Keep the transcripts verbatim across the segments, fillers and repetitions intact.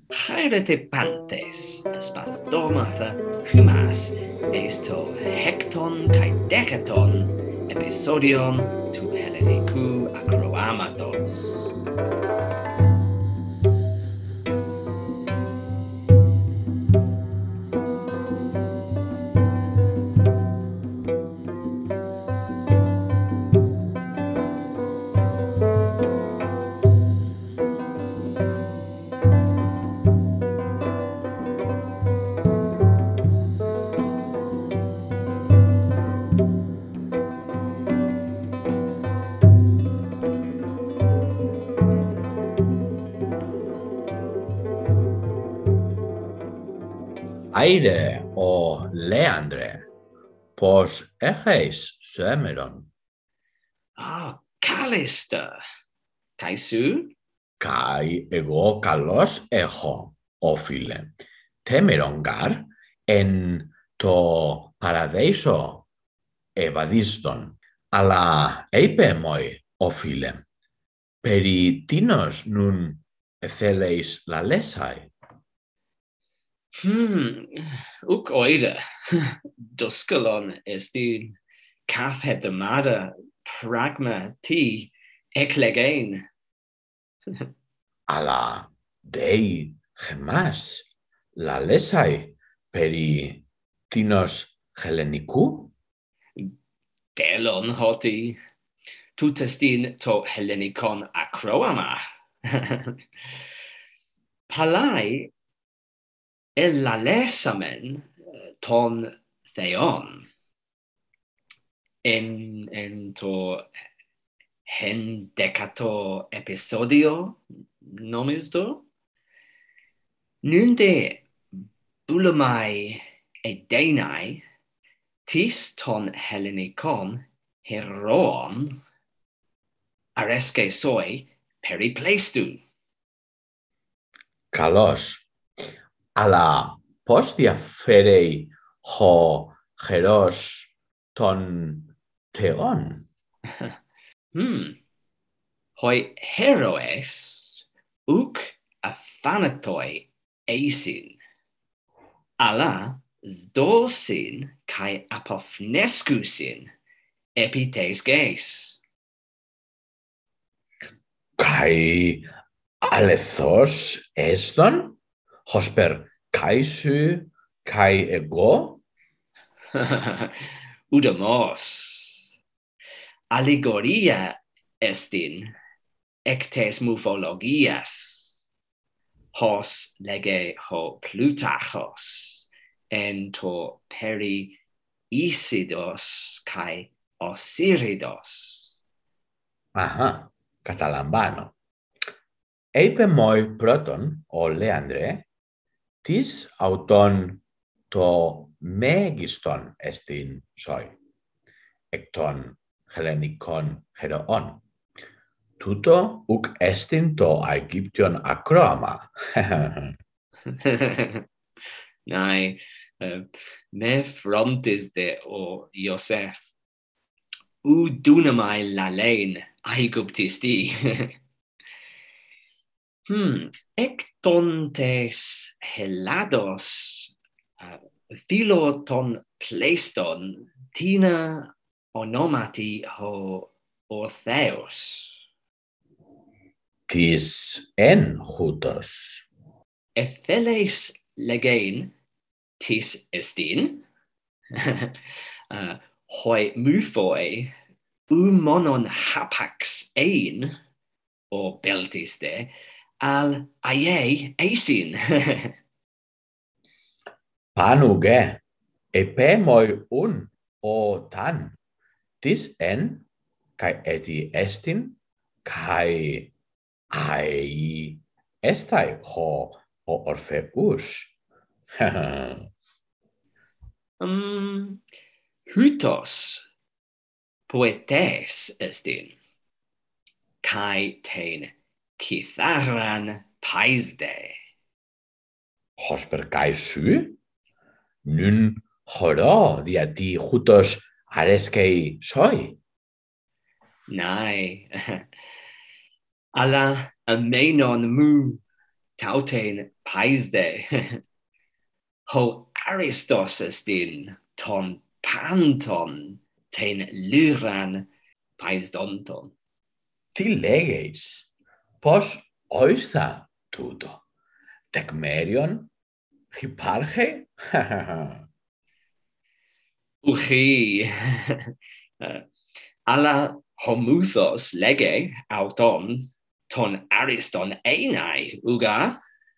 χαίρετε πάντες, σπασδόμαθα χυμάς, εστω hektον kai dekaton επεισόδιον του ελληνικού ακροάματος. Άιρε, ο Λέανδρε, πώς έχεις σήμερον? Α, κάλλιστα. Καί σου? Καί εγώ καλώς έχω, όφιλε. Τέμερον γαρ εν το παραδείσο ευαδίστον, αλλά είπε μοι, όφιλε, περί τίνος νουν θέλεις λαλέσαι? Hmm, ουκ oida. Duskalon estin kathedamada pragma ti eklegain. Αλλά δέι χεμάς λαλέσαι περί τίνος χελενικού? Delon hoti. Tutestin to hellenikon akroama. Palai elalesamen ton theon. En, en to hen decato episodio nomisto. Nunde bulamai edenai tis ton hellenikon ἡρώων αρέσκε σοι περιπλέστου. Καλώς. Αλλά πώς διαφέρει ο χερός των θεών? Hmm. Hoi heroes ουκ αφάνατοι εισιν, αλλά σδόσιν kai αποφνέσκουσιν επί τες γης. Καί αληθώς έστον, ώσπερ καί σου, καί εγώ? Udamos. Allegoria estin εκ τες mythologias. Hos lege ho Plutarchos en to περὶ Isidos kai Οσίριδος. Αχα, καταλαμβάνω. Είπε μοι πρώτον ο Λέανδρε, τις αυτόν το μέγιστον εστιν σοι, εκ των χελενικών αιρεών. Τούτο ουκ εστιν το Αιγύπτιον ακρόαμα. Ναι, με φρόντιζε ο Ιωσέφ. Ου δούναμαι λαλέν Αιγυπτιστή. Hmm, εκ των τες Ελλάδος φίλο των πλέστων τίνα ονόματι ο, ο Θεός. Της εν χούτος. Εφέλες λεγέν της εστίν, χοι μυθοι ου μόνον χάπαξ ειν, ο πέλτιστε, al aie eisin. Πάνουγε, επέ μοι ουν ο ταν, της εν, καί έτι εστιν, καί αί εσται ο, ο Ορφεούς. um, Hütos poetes estin, kai ten kitharan paisde. Ώσπερ καί σου, νουν χωρώ διατί χούτος αρέσκει σοι. Ναι, αλλά αμένον μου tauten paisde. Ho Aristos estin ton panton ten lyran paisdonton. Τι λέγεις, πώς όιστα τούτο, τεκμέριον υπάρχει? Uchi. Αλλά homuthos lege auton ton Ariston einai, uga?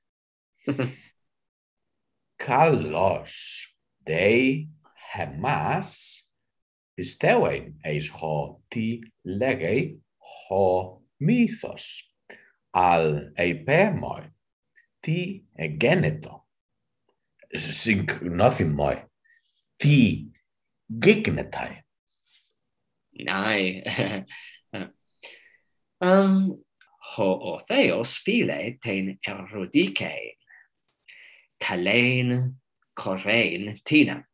Καλώς, δέοι χεμάς πιστεύουν εις χω τι λέγει χω μύθος, αλ επέμοι τι εγένετο. Συγγνώθη τι γίγνεται. Nai. um, ho Ortheos phile ten erudike, kalein korein tina.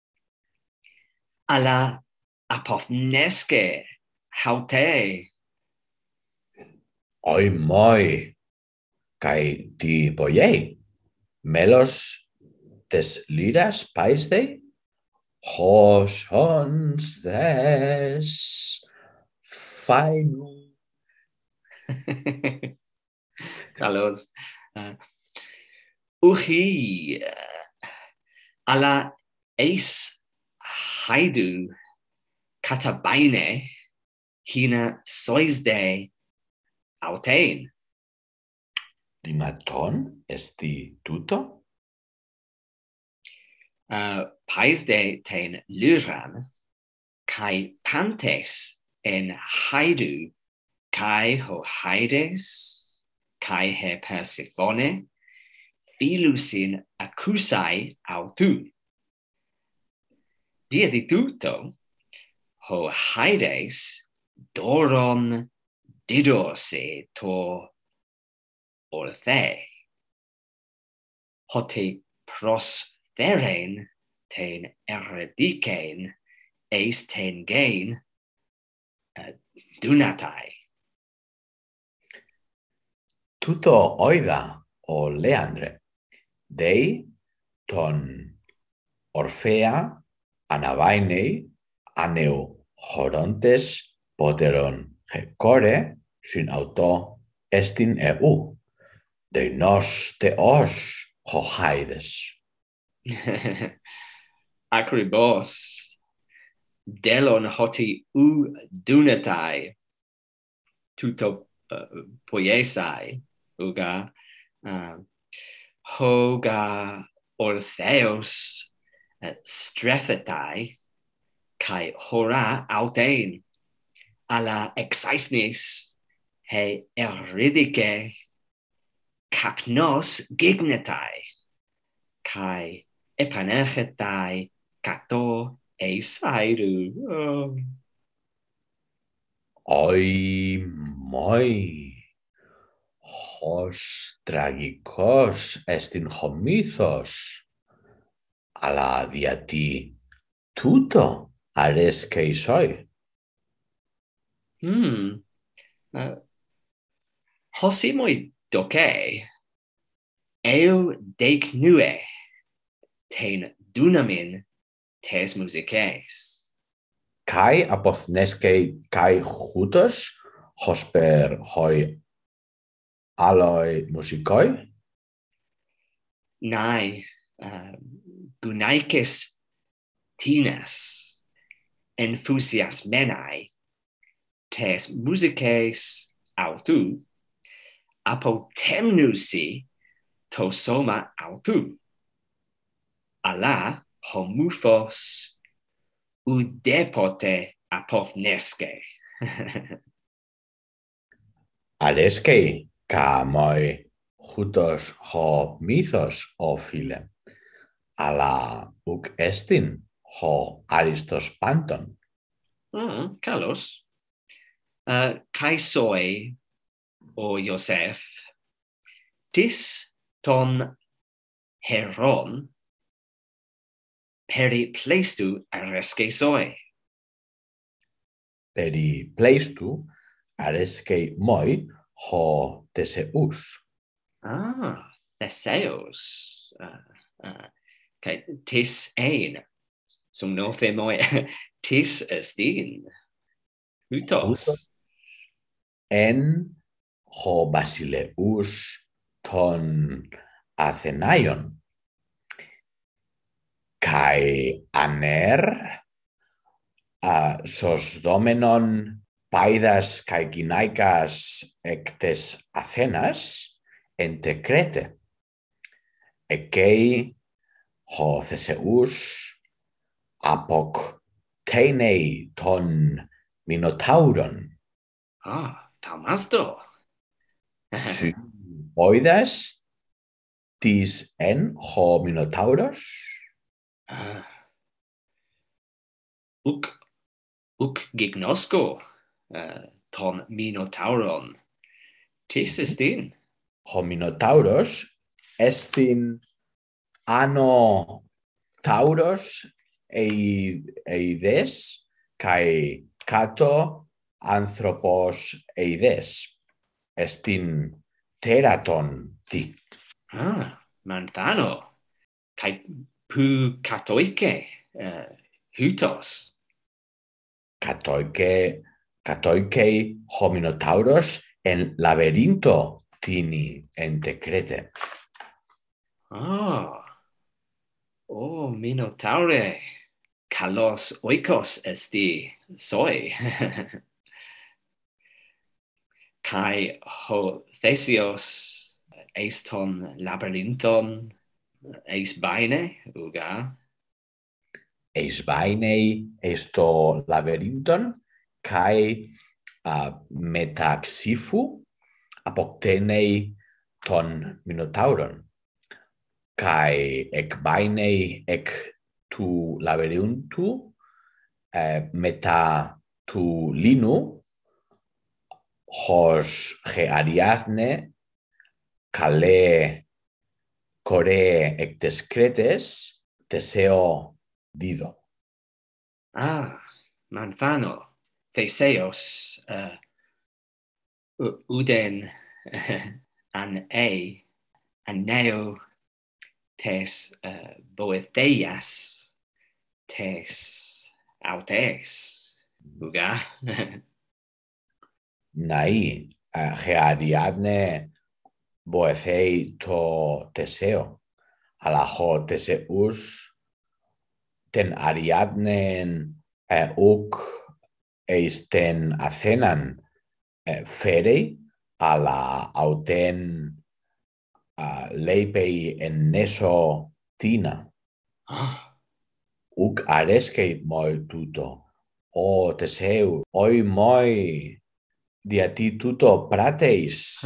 Alla apophneske haute. Oi moi, kai τι πογέ, μέλος της λύρας πάιστε, χωσons δες φάινου. Καλώς. Uh, uchi. Uh, alla eis haidu katabaine hina soisde autein. Δυνατόν εστι τούτο? Uh, paisde ten lyran kai pantes en haidu kai ho haides kai he Persephone philusin accusai autu. Dia di tutto ho haides doron didose to orthe hote pros theren ten eredikein eis ten gain uh, dunatai. Τούτο όιδα ο Λέανδρε, δέοι τον Ορφέα αναβάινεϊ ανεου χωρόντες πότερον χεκόρε συν αυτό εστιν εού, δεινός θεός χοχάιδες. Akribos delon hoti u dunatai tuto uh, poiesai uga uh, hoga ortheos uh, strethetai kai hora autein alla exaifnis he eridike kapnos gignetai kai epanerchetai kato eisaidu. Oh. Oi moi, χως τραγικός εστιν χομήθος, αλλά γιατί τούτο αρέσκε ισόι. Hmm. Uh, hosimoi doke eu deiknue ten dunamin tes musices. Kai αποθνέσκε kai χούτος, χως περ χοι άλλοι μουσικόι. Nai uh, gunaikis tinas enthusiasmenai tes musices autu apotemnusi to soma autu. Alla homuphos ουδέποτε αποθνέσκε. Αρέσκει καμόι χούτος χω μύθος ο φίλε, αλλά ουκ έστιν χω άριστος πάντων. Mm, καλώς. Uh, kai soi o Joseph tis ton heron περί πλέιστου αρέσκει σόι. Περί πλέιστου αρέσκει μόι χω τεσεούς. Ah, Theseus. Uh, uh, okay, tis ein. Som no fe moi. Tis estin. Hutos. εν ο βασιλεούς των Αθηναίων καί ανέρ σωσδόμενον πάιδας καί γυναίκας εκ τες Αθήνας εν τε Κρέτε. Εκέι ο Θεσεούς αποκτένει των Μινοτάουρων. Ah, Palmasto. Σου όιδας της εν ο Μινοτάουρος. uh, ουκ, ουκ gignosco uh, ton Minotauron. Tis estin. Ο Μινοτάουρος εστιν άνω Τάουρος εειδές καί κάτω άνθρωπος εειδές. Εστιν τέρατον τι. Ah, Manthano. Kai pu katoike. Uh, hutos. Κατόικε, κατόικε ο Μινοτάουρος εν λαβερίνθο τίνι εν τε Κρέτε. Ah. Oh, Minotaure. Kalos oikos esti soi. Kai ho Theseus eis ton labyrinthon eis baine uga. Eis βάινεϊ εις το λαβερίνθον καί μεταξύφου αποκτένει των Μινοτάουρων. Καί εκ βάινεϊ εκ του λαβερίνθου μετά του λίνου χως χεαριάθνε καλέ κορέ εκ τες Κρέτες τεσέω δίδω. Ah, Manthano. Theseus uh, uden an e an neo tes uh, boetheias tes autes uga. Ναί χεαριάδνε βοηθέει το Τεσέο, αλλά ο Τεσεούς τεν αριάδνεν ουκ εις τεν Αθήναν φέρει, αλλά αουτεν λέιπεϊ εν νέσο τίνα. Ουκ αρέσκει μόι τούτο, ο Τεσέου, όι μόι, διατί τούτο πράτεις.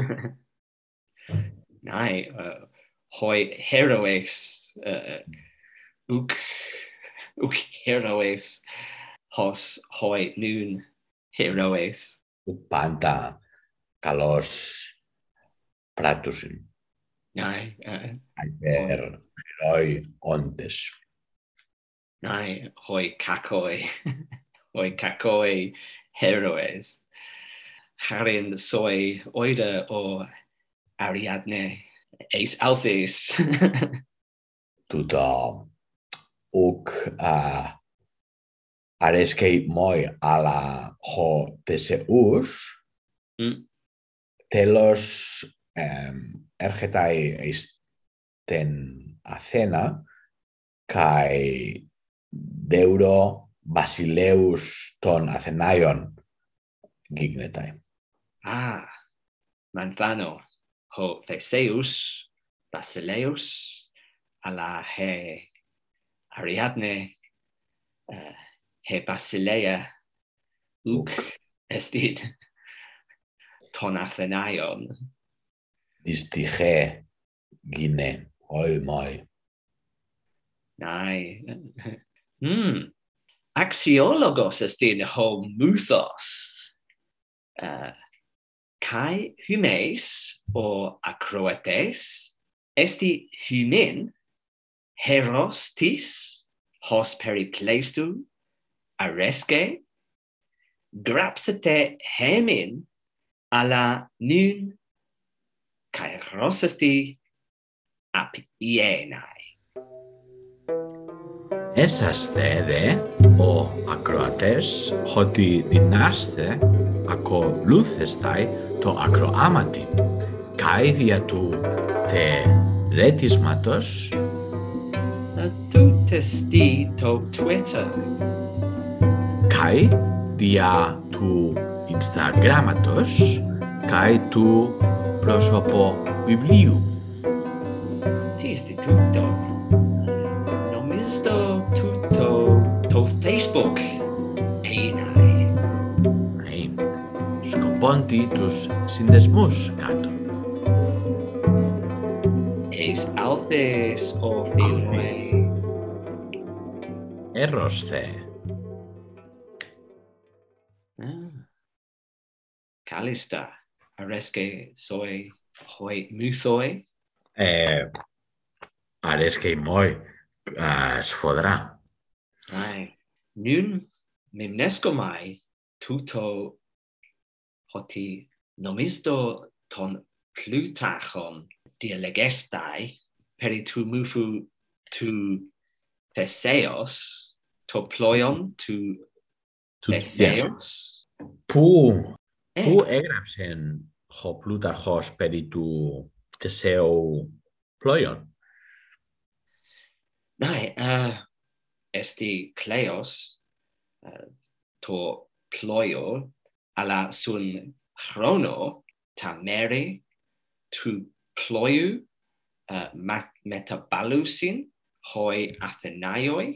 Nai, uh, hoi heroes, uh, uk, uk heroes, hos hoi nun heroes. Πάντα καλός πράτουσιν. Nai, uh, Αϊπέρ χερόι όντες. nai, hoi kakoi, hoi kakoi heroes. Harin soi oida o Ariadne eis alphys. Τούτο ουκ αρέσκει μόι, αλλά ο Τεσεούς mm. τέλος ε, έρχεται εις την Αθήνα καί δεούρο βασιλέους των Αθηναίων γίγνεται. Ah, Manthano, ho Theseus, Basileus, ala he Ariadne, uh, he Basileia, uk estin ton Athenaion. Δυστυχέ γίνε, όι μόι. Nai. Hmm. Axiologos estin ho muthos. Uh, kai humes o acroates esti humin heros tis hos peripleistu aresque grapsete hemin ala nun kai rosesti ienai. Έσαστε δε ο ακροατές ότι δυνάστε ακολούθεσθαι το ακροάματι καί δια του τε ρέτισματος Τούτε στή το Twitter. καί δια του Ινσταγράμματος καί του πρόσωπο βιβλίου. Τι εστί τούτο? Νομίζω τούτο το Facebook. Einai. Ναι. Σκοπώντι τους συνδεσμούς κάτω. Eis altes o philoe. Έρωσθε. Kalista. Areske soi hoi mythoi. Ε, αρέσκει μόι α, σφοδρά. Ai. Nun mimneskomai tuto hoti nomisto ton Plutachon dialegestai peri tu mufu tu Theseos to ploion tu Του- Theseos. Πού, Ε, πού έγραψε ο Πλούταρχος περί του Τεσέου πλόιον. Nai, uh, esti kleos uh, to ploio ala sun chrono ta meri tu ploiu uh, metabalusin hoi athenaioi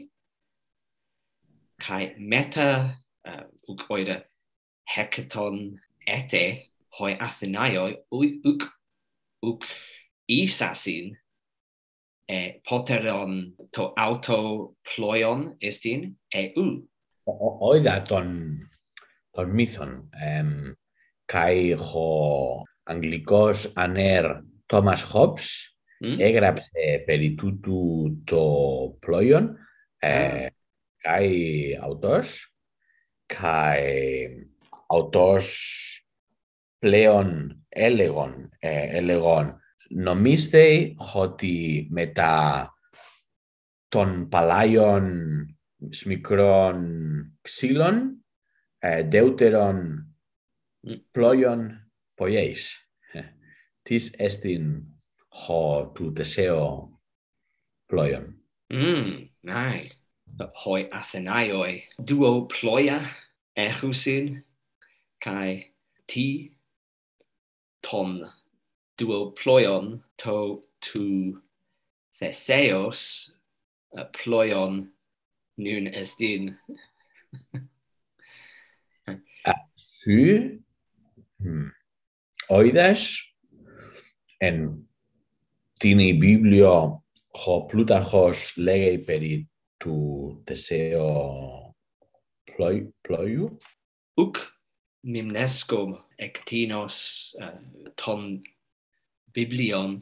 kai meta uh, uk oida hecaton ete hoi athenaioi uk uk isasin e poteron to auto ploion estin e u. Όιδα των, των μύθων. Εμ, καί ο Αγγλικός ανέρ Τόμας Χόμπς Mm? έγραψε περί τούτου το πλόιον ε, καί αυτός καί αυτός πλέον έλεγον, ε, έλεγον νομίστε ότι μετά των παλάιων μικρών ξύλων ε, δεύτερον πλόιον ποιέis. Τις εστιν ο του Τεσέο πλόιον. Mm, nai. Hoi athenaioi duo ploia echusin kai ti ton duo ploion to tu Theseos uh, ploion nun estin. Σου οίδας εν την Βίβλιο ο Πλούταρχος λέγει περί του Τεσέο πλόιου. Uk mimnescum ectinos uh, ton biblion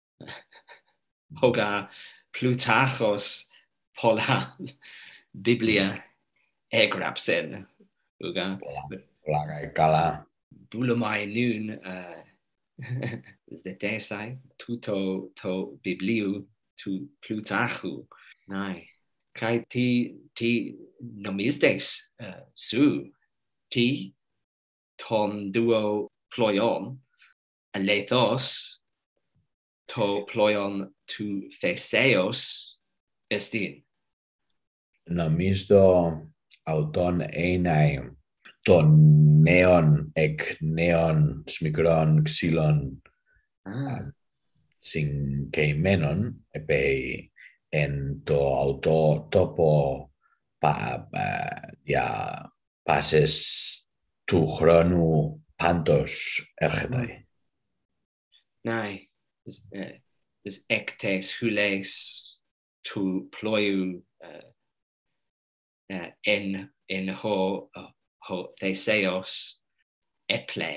hoga Plutachos pola biblia egrapsen uga Πλάκα καλά. bulamai nun uh, is the desai tuto to bibliu tu Plutachu nai kai ti ti nomistes uh, su ti ton duo ploion alethos to ploion tu Theseos estin. Νομίζω αυτόν είναι των νέων εκ νέων μικρών ξύλων Ah. συγκεκριμένων επί εν το αυτό τόπο πα, πα, για πάσες του χρόνου πάντως έρχεται. Nai, is uh, is ectes hules tu ploiu uh, uh, en en ho uh, ho Theseos eple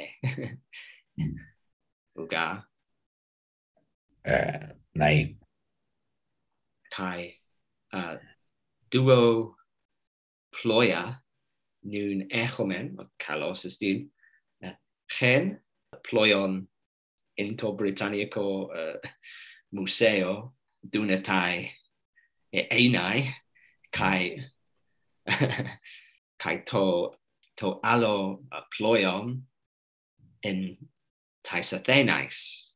uga Ε, ναι. kai uh, duo ploia nun echomen kalos estin uh, gen ploion into Britannico uh, museo dunatai einai kai kai to to allo ploion in tais Athenais.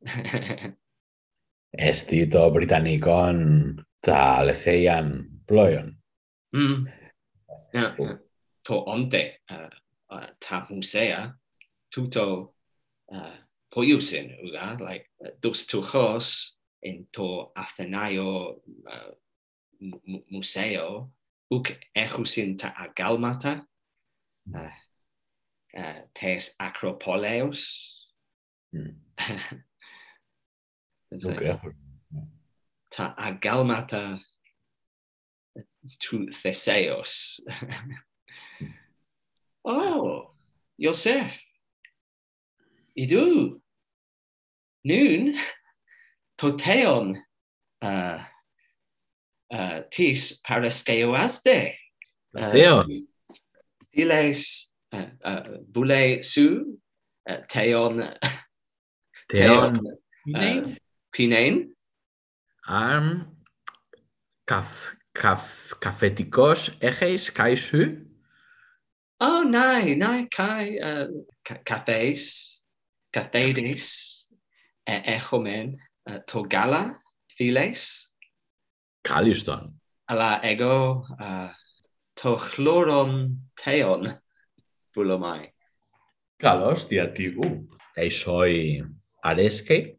Esti το Βρυτανικόν τα λεθέιαν πλόιον. Mm. Yeah, yeah. To onte uh, uh, ta musea tuto uh, poiusin uga like uh, dos to hos in to Athenaio uh, museo uk echusin ta agalmata uh, uh, tes acropoleos. Mm. Okay. Ta agalmata to Theseos. Oh, Joseph, idu noon toteon uh, uh, tis paraskeoaste. Τέο. Philes uh, uh, boule su uh, teon Τέον uh, pinein. Αν καφ, καφ, καφετικός έχεις kai σου. Oh, nai, nai kai uh, cafes, cafedes, echomen uh, to gala philes. Κάλιστον. Αλλά εγώ uh, το χλώρον θέον πουλομai. Καλώς, γιατί ου. Εισόι αρέσκει.